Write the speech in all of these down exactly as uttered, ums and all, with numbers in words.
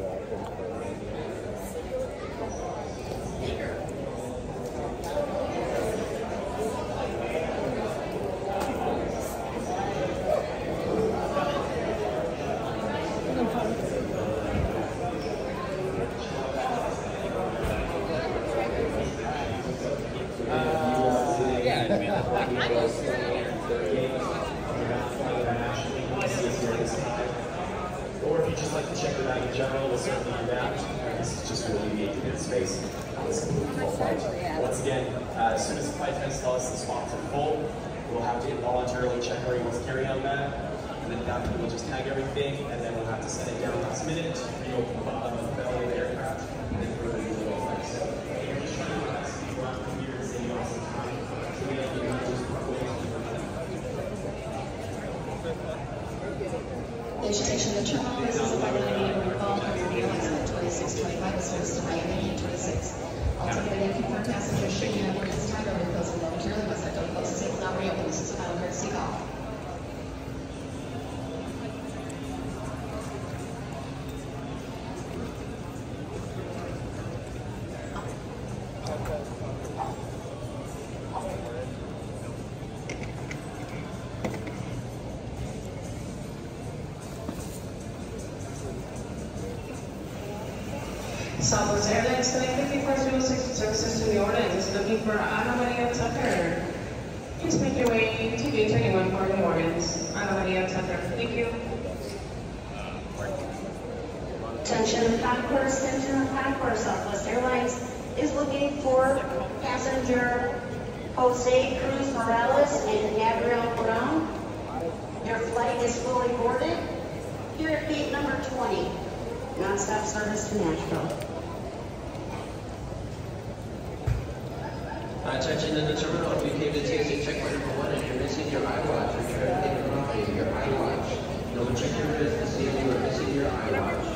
Or if you just like to check it out in general, we'll certainly do that. This is just to alleviate the bit space on this full flight. Once again, uh, as soon as the flight attendants tell us the spots are full, we'll have to involuntarily check everyone's carry-on bag, and then at that point we'll just tag everything, and then we'll have to set it down last minute, reopen the bottom of the belly of the aircraft, and then further do the little flights. So we're just trying to do that so people aren't here and saving us some time. So we have to just Vegetation of the terminal, this is a five-minute recall of your airlines at twenty-six twenty-five, service to Miami, twenty-six. Altogether, you confirm passengers should be on board this time or be closing momentarily once that door closes. It will not reopen. This is a final courtesy call. Southwest Airlines Connect fifty-four oh six services to New Orleans is looking for Ana Maria Tucker. Please make your way to gate twenty-one for New Orleans. Ana Maria Tucker. Thank you. Attention concourse, attention concourse. Southwest Airlines is looking for passenger Jose Cruz Morales and Gabrielle Brown. Their flight is fully boarded. Here at gate number twenty. Non-stop service to Nashville. Attention in the terminal, if you came to T S A checkpoint number one and you're missing your iWatch, return to the company your iWatch. You'll check your wrist to see if you are missing your iWatch.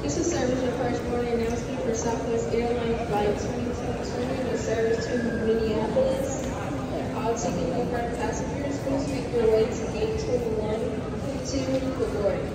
This is service request morning announcement for Southwest Airlines Flight twenty-two twenty with service to Minneapolis. All ticket confirmed passengers, please make your way to gate twenty-one twenty-two for boarding.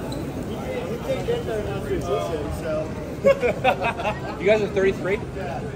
You guys are thirty-three? Yeah.